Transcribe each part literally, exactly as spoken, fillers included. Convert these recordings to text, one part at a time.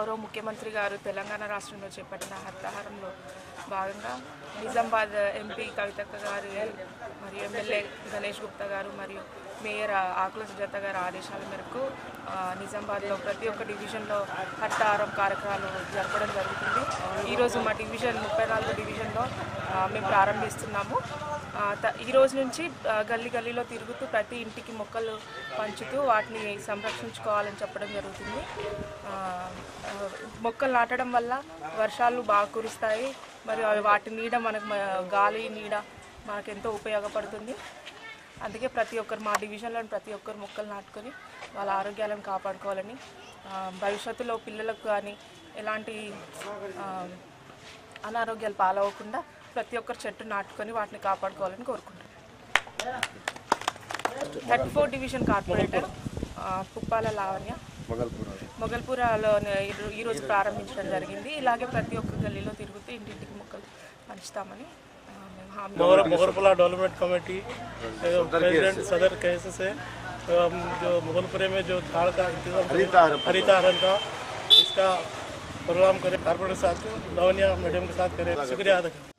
గౌరవ ముఖ్యమంత్రి గారు తెలంగాణ రాష్ట్రంలో చేపట్టిన హరితహారంలో భాగంగా నిజామాబాద్ ఎంపీ కవితక్క గారు మరియు ఎమ్మెల్యే గణేష్ గుప్తా గారు మరియు మేయర్ ఆకుల సుజాత గారి ఆదేశాల మేరకు నిజామాబాద్లో ప్రతి ఒక్క డివిజన్లో హరితహారం కార్యక్రమాలు జరపడం జరుగుతుంది. ఈరోజు మా డివిజన్ ముప్పై నాలుగు డివిజన్లో మేము ప్రారంభిస్తున్నాము. ఈ రోజు నుంచి గల్లీ గల్లీలో తిరుగుతూ ప్రతి ఇంటికి మొక్కలు పంచుతూ వాటిని సంరక్షించుకోవాలని చెప్పడం జరుగుతుంది. మొక్కలు నాటడం వల్ల వర్షాలు బాగా కురుస్తాయి మరియు వాటి నీడ మనకు గాలి నీడ మనకు ఎంతో ఉపయోగపడుతుంది. అందుకే ప్రతి ఒక్కరు మా డివిజన్లోని ప్రతి ఒక్కరు మొక్కలు నాటుకొని వాళ్ళ ఆరోగ్యాలను కాపాడుకోవాలని, భవిష్యత్తులో పిల్లలకు కానీ ఎలాంటి అనారోగ్యాలు పాలవకుండా ప్రతి ఒక్కరు చెట్టు నాటుకొని వాటిని కాపాడుకోవాలని కోరుకుంటున్నాను. Thirty four division corporator Puppala Lavanya మొగల్పురాలో ఈరోజు ప్రారంభించడం జరిగింది. ఇలాగే ప్రతి ఒక్క గల్లీలో తిరుగుతూ ఇంటింటికి మొక్కలు పంచుతామని मोगलपुरा डेवलपमेंट कमेटी प्रेसिडेंट सदर कैसे से जो मुगलपुरे में जो झाड़ का हरितहारण का इसका प्रोग्राम करें कारपोरेटर साहब को लावण्या मैडम के साथ करें। शुक्रिया अदा करें।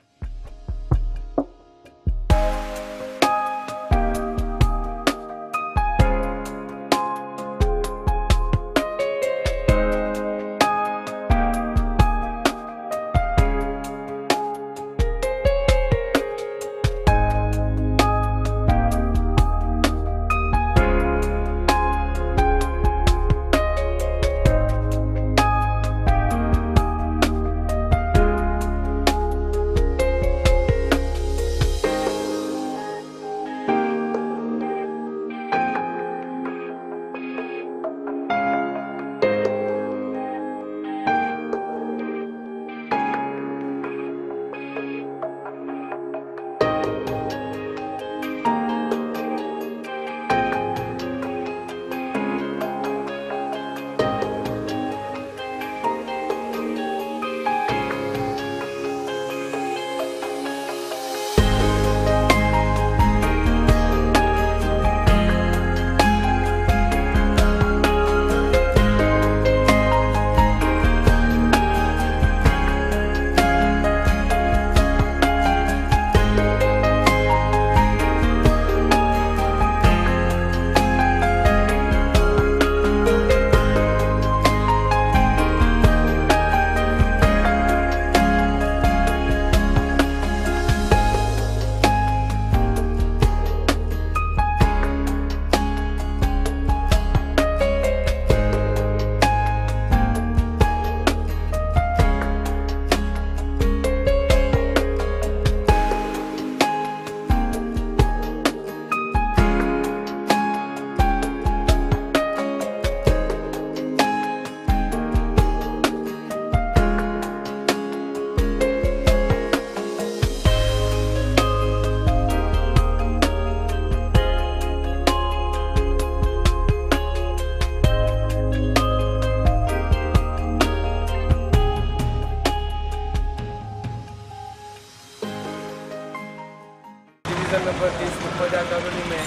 डिवीज़न नंबर तीस मुखर्जा कॉलोनी में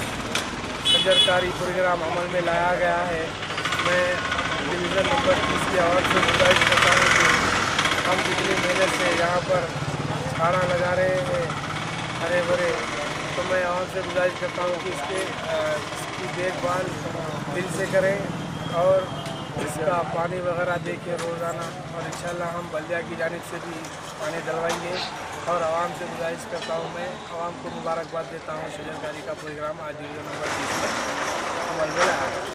सरकारी प्रोग्राम अमल में लाया गया है। मैं डिवीज़न नंबर तीस की आवाज़ से गुजारिश करता हूँ कि हम पिछले महीने से यहाँ पर झाड़ा लगा रहे हैं हरे भरे, तो मैं आवाज़ से गुजारिश करता हूँ कि इसके इसकी देखभाल दिल से करें और इसका पानी वगैरह देखें रोज़ाना, और इंशाल्लाह हम बल्दिया की जानिब से भी पानी डलवाएंगे। और आवाम से गुजारिश करता हूँ, मैं आवाम को मुबारकबाद देता हूँ शजरकारी का प्रोग्राम आज डिवीज़न नंबर तीस में अमल में लाया है।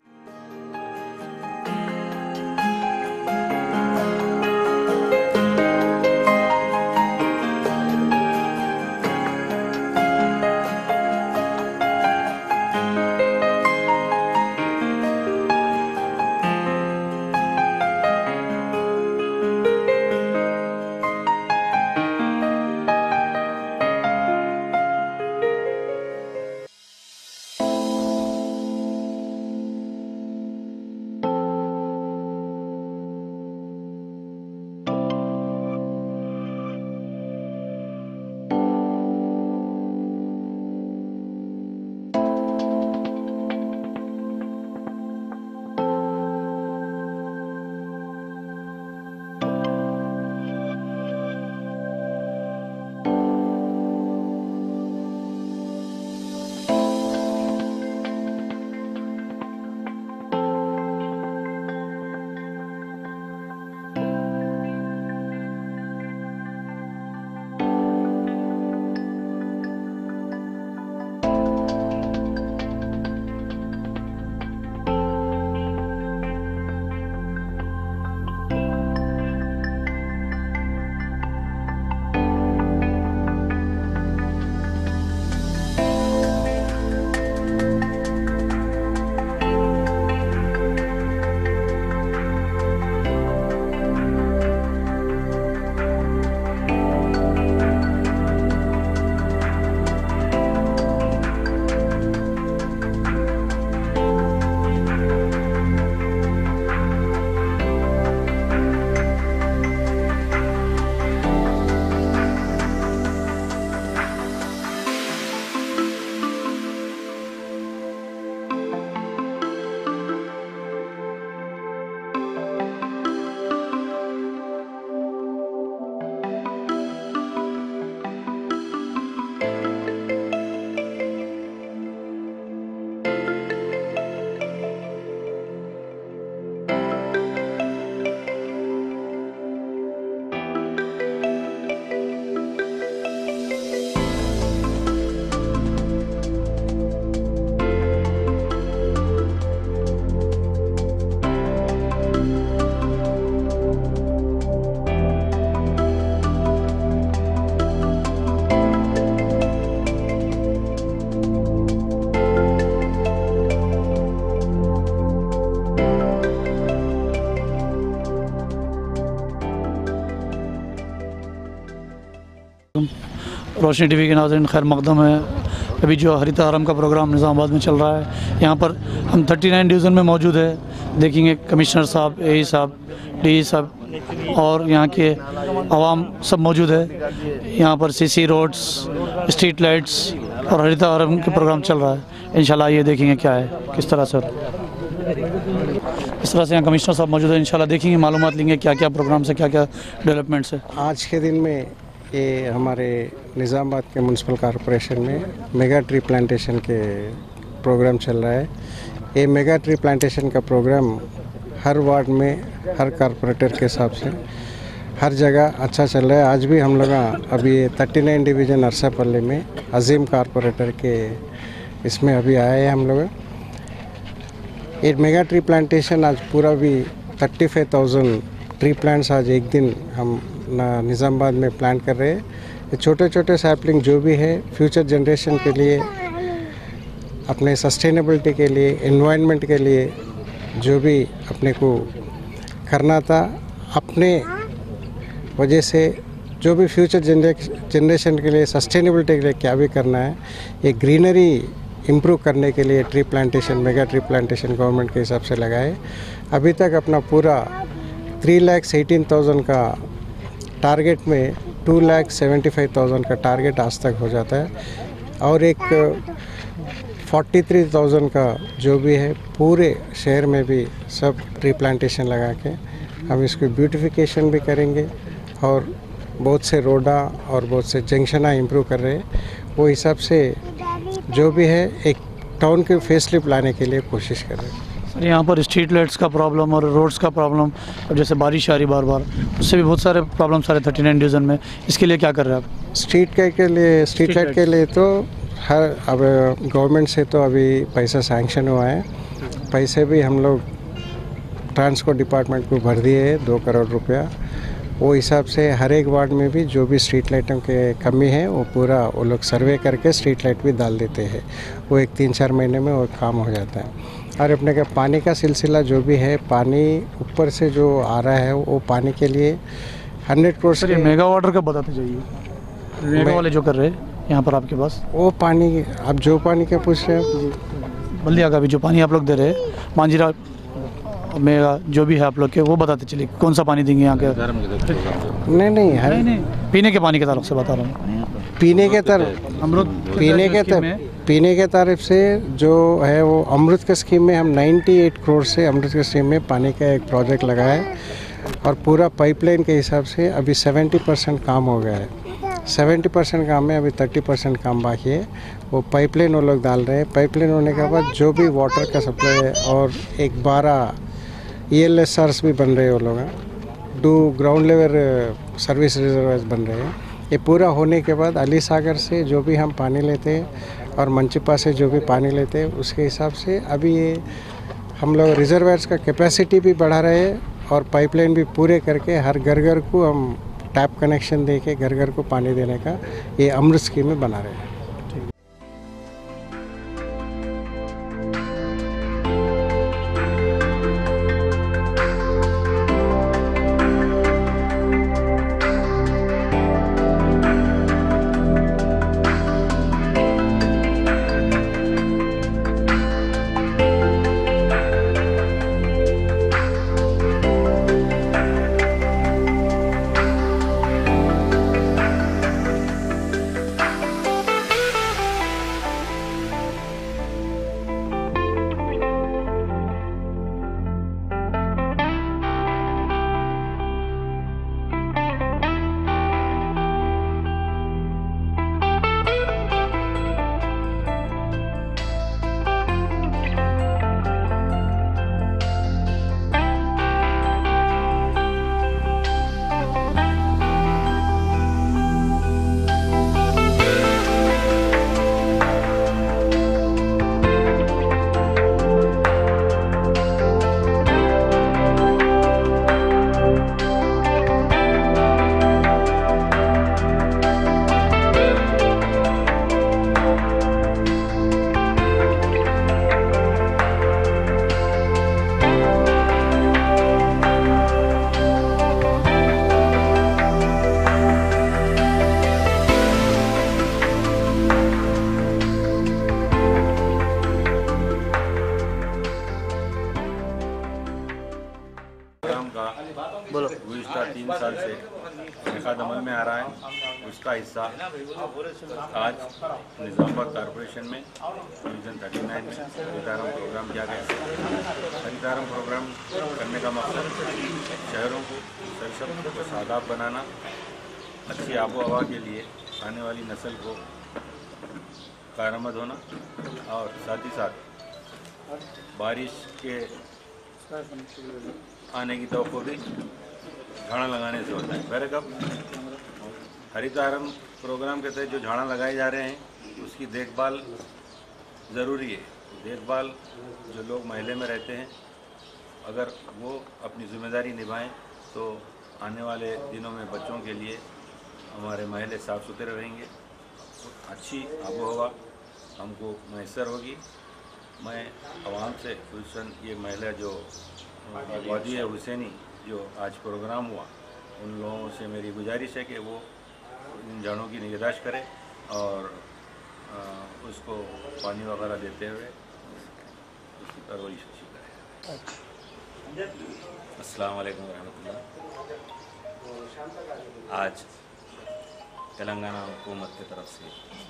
रोशनी टीवी के नाज़रीन खैर मकदम है। अभी जो हरिता हरम का प्रोग्राम निज़ामाबाद में चल रहा है, यहाँ पर हम उनतालीस डिवीज़न में मौजूद है। देखेंगे कमिश्नर साहब, एई साहब, डी साहब और यहाँ के आवाम सब मौजूद है। यहाँ पर सीसी रोड्स, स्ट्रीट लाइट्स और हरिता हरम के प्रोग्राम चल रहा है। इंशाल्लाह ये देखेंगे क्या है, किस तरह से इस तरह से यहाँ कमिश्नर साहब मौजूद है। इंशाल्लाह देखेंगे, मालूमात लेंगे क्या क्या प्रोग्राम से क्या क्या डेवलपमेंट्स है। आज के दिन में ये हमारे निज़ामाबाद के म्यूनसिपल कॉरपोरेशन में मेगा ट्री प्लांटेशन के प्रोग्राम चल रहा है। ये मेगा ट्री प्लांटेशन का प्रोग्राम हर वार्ड में, हर कॉरपोरेटर के हिसाब से हर जगह अच्छा चल रहा है। आज भी हम लोग अभी उनतालीस डिवीज़न अरसापल्ली में अजीम कॉरपोरेटर के इसमें अभी आए हैं हम लोग। ये मेगा ट्री प्लांटेशन आज पूरा भी thirty five thousand tree plants आज एक दिन हम निज़ामाबाद में प्लांट कर रहे हैं। ये छोटे छोटे सैपलिंग जो भी है फ्यूचर जनरेशन के लिए, अपने सस्टेनेबिलिटी के लिए, एनवायरनमेंट के लिए जो भी अपने को करना था, अपने वजह से जो भी फ्यूचर जनरेशन के लिए, सस्टेनेबिलिटी के लिए क्या भी करना है, ये ग्रीनरी इम्प्रूव करने के लिए tree plantation, mega tree plantation government के हिसाब से लगाए। अभी तक अपना पूरा थ्री लैक्स एटीन थाउजेंड का टारगेट में two lakh seventy five thousand का टारगेट आज तक हो जाता है। और एक फोर्टी थ्री थाउजेंड का जो भी है पूरे शहर में भी सब ट्री प्लांटेशन लगा के हम इसको ब्यूटिफिकेशन भी करेंगे और बहुत से रोडा और बहुत से जंक्शना इम्प्रूव कर रहे हैं। वो हिसाब से जो भी है एक टाउन के फेसलिफ्ट लाने के लिए कोशिश कर रहे हैं। सर यहाँ पर स्ट्रीट लाइट्स का प्रॉब्लम और रोड्स का प्रॉब्लम, और जैसे बारिश आ रही बार बार, उससे भी बहुत सारे प्रॉब्लम सारे थर्टी नाइन डिवीज़न में, इसके लिए क्या कर रहे हैं आप? स्ट्रीट के के लिए स्ट्रीट लाइट के लिए तो हर अब गवर्नमेंट से तो अभी पैसा सैंक्शन हुआ है। पैसे भी हम लोग ट्रांसपोर्ट डिपार्टमेंट को भर दिए है दो करोड़ रुपया। वो हिसाब से हर एक वार्ड में भी जो भी स्ट्रीट लाइटों के कमी है वो पूरा वो लोग सर्वे करके स्ट्रीट लाइट भी डाल देते हैं। वो एक तीन चार महीने में वो काम हो जाता है। और अपने का पानी का सिलसिला जो भी है, पानी ऊपर से जो आ रहा है वो पानी के लिए हंड्रेड करोड़ ये मेगा वाटर का बताते जाइए, मेगा वाले जो कर रहे हैं यहाँ पर आपके पास वो पानी, आप जो पानी का पूछ रहे हैं, बल्दिया का भी जो पानी आप लोग दे रहे हैं, मांझीरा मेगा जो भी है आप लोग के, वो बताते चलिए कौन सा पानी देंगे यहाँ के? नहीं नहीं हर नहीं नहीं पीने के पानी के ताल्लुक से बता रहा हूँ। पीने के तरफ अमृत पीने के तरफ पीने के तारीफ से जो है वो अमृत के स्कीम में हम अट्ठानवे करोड़ से अमृत के स्कीम में पानी का एक प्रोजेक्ट लगाया है। और पूरा पाइपलाइन के हिसाब से अभी सत्तर परसेंट काम हो गया है। सत्तर परसेंट काम में अभी तीस परसेंट काम बाकी है। वो पाइपलाइन वो लोग डाल रहे हैं। पाइपलाइन होने के बाद जो भी वाटर का सप्लाई है और एक बारह ई एल एस आर्स भी बन रहे हैं वो लोग, दो ग्राउंड लेवल सर्विस रिजर्वायर्स बन रहे हैं। ये पूरा होने के बाद अली सागर से जो भी हम पानी लेते हैं और मंचिप्पा से जो भी पानी लेते हैं उसके हिसाब से अभी ये हम लोग रिजर्वायर्स का कैपेसिटी भी बढ़ा रहे हैं और पाइपलाइन भी पूरे करके हर घर घर को हम टैप कनेक्शन दे के घर घर को पानी देने का ये अमृत स्कीम में बना रहे हैं। बोलो। गुज़िश्ता तीन साल से इनका अमल में आ रहा है, उसका हिस्सा आज निज़ामाबाद कॉरपोरेशन में डिवीज़न थर्टी नाइन में हरितारम प्रोग्राम किया गया। हरितारम प्रोग्राम करने का मकसद शहरों को सरसब्ज़ व शादाब बनाना, अच्छी आबो हवा के लिए आने वाली नस्ल को कारआमद होना और साथ ही साथ बारिश के आने की तवक्को भी झाड़ा लगाने से होता है। पहले कब हरितारम प्रोग्राम के तहत जो झाड़ा लगाए जा रहे हैं उसकी देखभाल ज़रूरी है। देखभाल जो लोग महल्ले में रहते हैं अगर वो अपनी जिम्मेदारी निभाएं तो आने वाले दिनों में बच्चों के लिए हमारे महल्ले साफ़ सुथरे रहेंगे, अच्छी आबो हवा हमको मैसर होगी। मैं आवाम से खुलसन ये महिला जो वादी हुसैनी जो आज प्रोग्राम हुआ उन लोगों से मेरी गुजारिश है कि वो इन झाड़ों की निगहदाश्त करें और आ, उसको पानी वगैरह देते हुए उसकी परवरिश अच्छी करें। अस्सलाम वालेकुम रहमतुल्लाह। आज तेलंगाना हुकूमत की तरफ से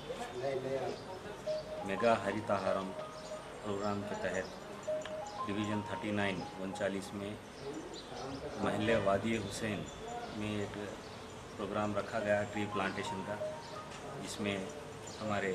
मेगा हरिताहारम प्रोग्राम के तहत डिवीज़न थर्टी नाइन उनचालीस में महल्ले वादी हुसैन में एक प्रोग्राम रखा गया ट्री प्लांटेशन का, जिसमें हमारे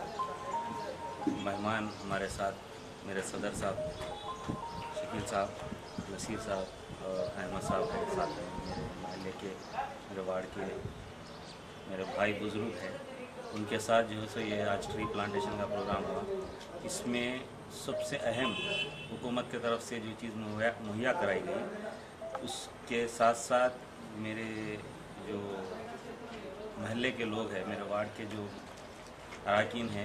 मेहमान हमारे साथ मेरे सदर साहब, शकील साहब, नसीर साहब और अहमद साहब के साथ हैं। मेरे महल्ले के, मेरे वार्ड के मेरे भाई बुज़ुर्ग हैं, उनके साथ जो है सो ये आज ट्री प्लांटेशन का प्रोग्राम हुआ। इसमें सबसे अहम हुकूमत की तरफ से जो चीज़ मुहैया मुहैया कराई गई, उसके साथ साथ मेरे जो महल्ले के लोग हैं, मेरे वार्ड के जो अरकान हैं,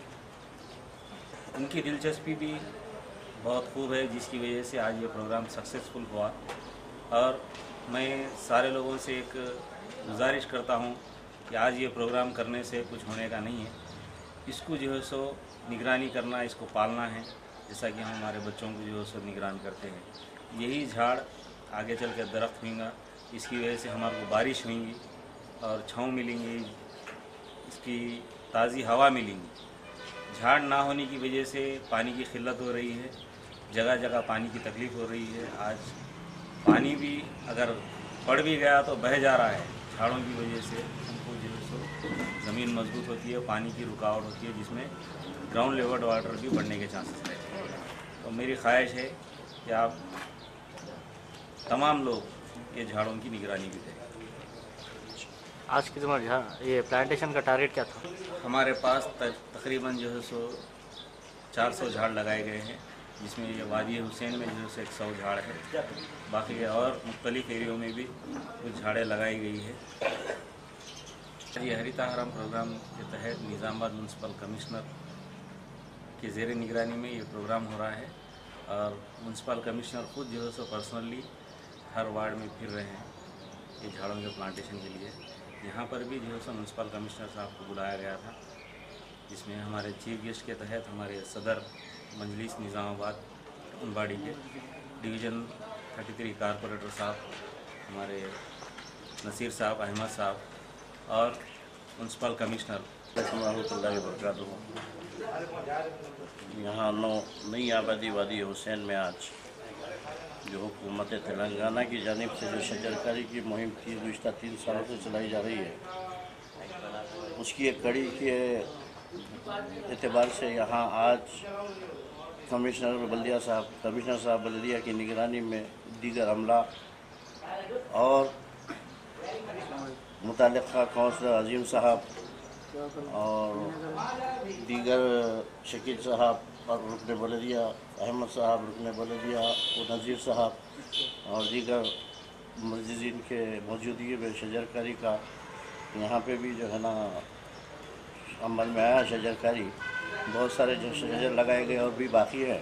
उनकी दिलचस्पी भी बहुत खूब है, जिसकी वजह से आज ये प्रोग्राम सक्सेसफुल हुआ। और मैं सारे लोगों से एक गुजारिश करता हूँ कि आज ये प्रोग्राम करने से कुछ होने का नहीं है, इसको जो है सो निगरानी करना, इसको पालना है, जैसा कि हम हमारे बच्चों को जो है सो निगरान करते हैं। यही झाड़ आगे चल कर दरख्त होंगे, इसकी वजह से हमारे को बारिश होंगी और छाँव मिलेंगी, इसकी ताज़ी हवा मिलेंगी। झाड़ ना होने की वजह से पानी की किल्लत हो रही है, जगह जगह पानी की तकलीफ़ हो रही है। आज पानी भी अगर पड़ भी गया तो बह जा रहा है, झाड़ों की वजह से हमको जो है सो ज़मीन मजबूत होती है, पानी की रुकावट होती है, जिसमें ग्राउंड लेवल वाटर भी बढ़ने के चांसेस रहते हैं। तो मेरी ख्वाहिश है कि आप तमाम लोग ये झाड़ों की निगरानी भी करें। आज की तुम्हारा ये प्लांटेशन का टारगेट क्या था? हमारे पास तकरीबन जो है सो चार सौ झाड़ लगाए गए हैं, जिसमें ये वादी हुसैन में जो है एक सौ झाड़ है, बाकी और मुख्तलिफ एरियो में भी कुछ झाड़ें लगाई गई है। ये हरिताहारम प्रोग्राम के तहत निज़ामाबाद म्यूनसिपल कमिश्नर के ज़ेर निगरानी में ये प्रोग्राम हो रहा है और म्यूनसिपल कमिश्नर खुद जो है सो पर्सनली हर वार्ड में फिर रहे हैं ये झाड़ों के प्लांटेशन के लिए। यहाँ पर भी जो है सो म्यूनसिपल कमिश्नर साहब को बुलाया गया था, जिसमें हमारे चीफ गेस्ट के तहत हमारे सदर मजलिस निज़ामाबाद बाड़ी के डिवीज़न थर्टी थ्री कारपोरेटर साहब, हमारे नसीर साहब, अहमद साहब और म्यूनसिपल कमिश्नर। यहाँ नौ नई आबादी वादी हुसैन में आज जो हुकूमत तेलंगाना की जानिब से जो शजरकारी की मुहिम थी गुज़िश्ता तीन सालों से चलाई जा रही है, उसकी एक कड़ी के एतबार से यहाँ आज कमिश्नर बल्दिया साहब कमिश्नर साहब बल्दिया की निगरानी में दीगर अमला और मुताल्लिक़ा काउंसलर अजीम साहब और दीगर शकील साहब और रुकन बलदिया अहमद साहब, रुकन बलदिया और नज़ीर साहब और दीगर मस्जिदीन के मौजूदगी में शजरकारी का यहाँ पे भी जो है ना अमल में आया शजरकारी। बहुत सारे जो शजर लगाए गए और भी बाकी है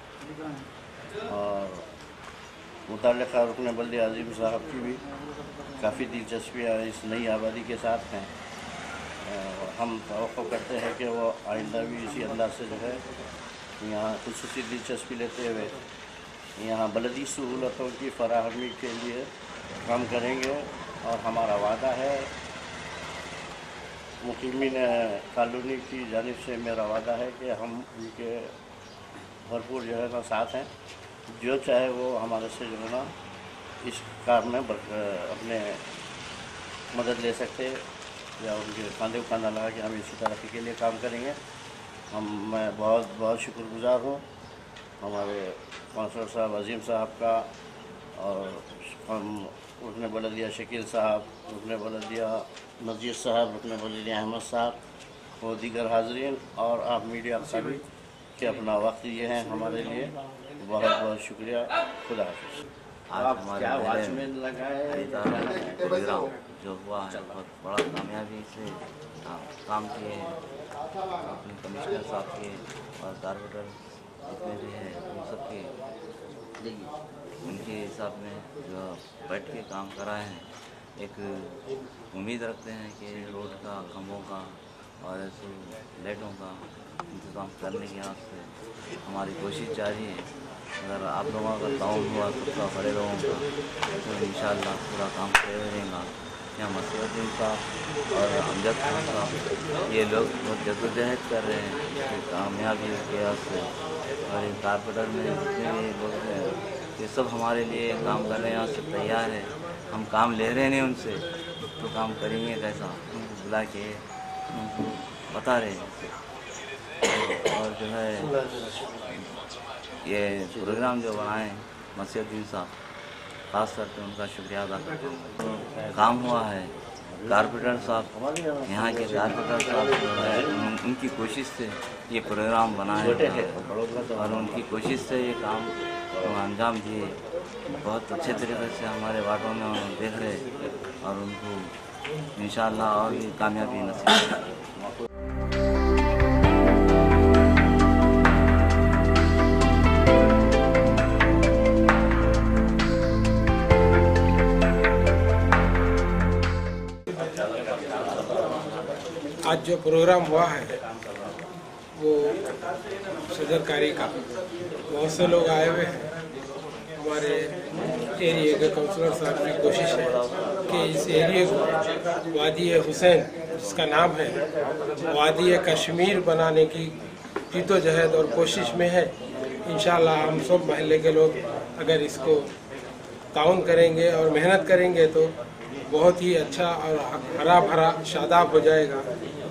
और मुताल्लिक़ा रुकन बल्दिया अजीम साहब की भी काफ़ी दिलचस्पियाँ इस नई आबादी के साथ हैं। हम तवक्को करते हैं कि वो आइंदा भी इसी अंदाज से जो है यहाँ खुसूसी दिलचस्पी लेते हुए यहाँ बलदी सहूलतों की फराहमी के लिए काम करेंगे और हमारा वादा है मुकीमीन कॉलोनी की जानिब से मेरा वादा है कि हम उनके भरपूर जो है ना साथ हैं, जो चाहे वो हमारे से जो है ना इस काम में अपने मदद ले सकते या उनके खांदे को खाना लगा कि हम इसी तरक्की के लिए काम करेंगे। हम मैं बहुत बहुत शुक्रगुजार हूँ हमारे काउंसलर साहब अजीम साहब का और हम रुकने बलदिया शकील साहब, रुकने बलदिया नज़ीर साहब, रुकने बलदिया अहमद साहब और दीगर हाजरीन और आप मीडिया का भी कि अपना वक्त दिए हैं हमारे लिए, बहुत बहुत शुक्रिया। खुदा हाफिज़। आज हमारे वॉचमैन प्रोग्राम जो हुआ है बहुत बड़ा कामयाबी से काम किए हैं अपने कमिश्नर साहब के और कारपोरेटर जितने भी हैं उन सब के उनके हिसाब में जो बैठ के काम कराए हैं। एक उम्मीद रखते हैं कि रोड का, खंभों का और ऐसे लाइटों का इंतज़ाम करने के वास्ते हमारी कोशिश जारी है। अगर आप लोगों का ताउन हुआ सबका बड़े लोगों का तो इंशाअल्लाह पूरा काम किया रहेगा। यहाँ मसीहुद्दीन साहब और अमजद खान साहब ये लोग बहुत जद्दोजहद कर रहे हैं कामयाबी के वास्ते और ये कारपोरेटर में जितने भी लोग हैं ये सब हमारे लिए काम कर रहे हैं और सब तैयार है। हम काम ले रहे हैं उनसे तो काम करेंगे कैसा, उनको बुला के उनको बता रहे हैं। और जो है ये प्रोग्राम जो बनाए मसीहुद्दीन साहब खास करके उनका शुक्रिया अदा करता हूँ। काम हुआ है कारपोरेटर साहब, यहाँ के कारपोरेटर साहब जो है उन, उनकी कोशिश से ये प्रोग्राम बनाया और उनकी कोशिश से ये काम तो अंजाम दिए। बहुत अच्छे तरीके से हमारे वार्डों में उन्हें देख रहे और उनको इंशाअल्लाह और भी कामयाबी नसीब है। आज जो प्रोग्राम हुआ है वो सदरकारी का बहुत से लोग आए हुए हैं। हमारे एरिए के काउंसलर साहब की कोशिश है कि इस एरिए को वादी हुसैन जिसका नाम है वादी कश्मीर बनाने की जद्दोजहद और कोशिश में है। इंशाअल्लाह हम सब महल्ले के लोग अगर इसको ताउन करेंगे और मेहनत करेंगे तो बहुत ही अच्छा और हरा भरा शादाब हो जाएगा।